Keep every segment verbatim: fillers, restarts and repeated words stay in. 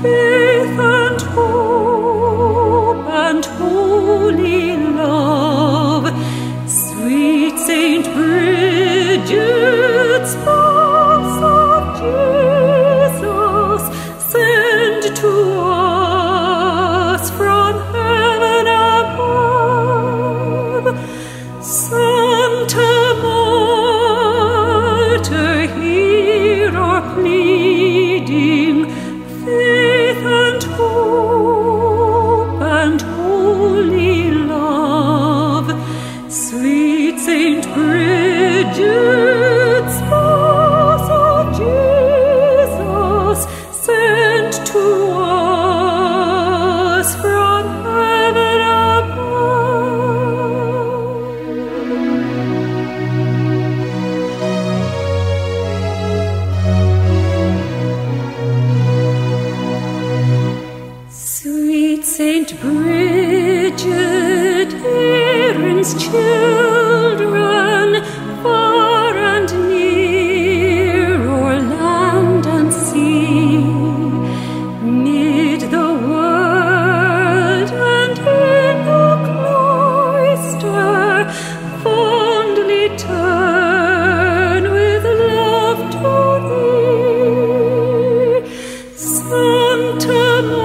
faith and hope and holy love. Sweet Saint Brigid, spouse of Jesus, send to us from heaven above. Santa Martyr, hear our pleading, faith and hope and holy love. Sweet Saint Brigid, spouse of Jesus, sent to us from heaven above. Sweet Saint Brigid, Aaron's children, far and near, o'er land and sea, mid the world and in the cloister, fondly turn with love to thee. Santa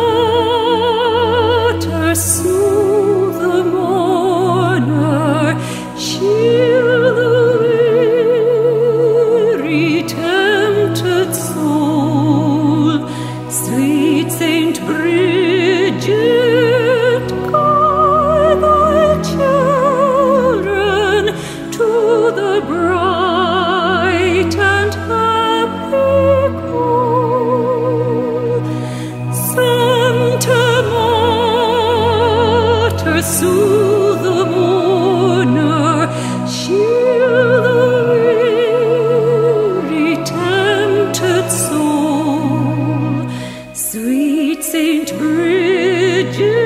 Mater, soothe the mourner, shield the weary, tempted soul. Sweet Saint Brigid, guide thy children to the bright and happy goal. Santa Mater, soothe the mourner, shield the weary, tempted soul. Sweet Saint Brigid,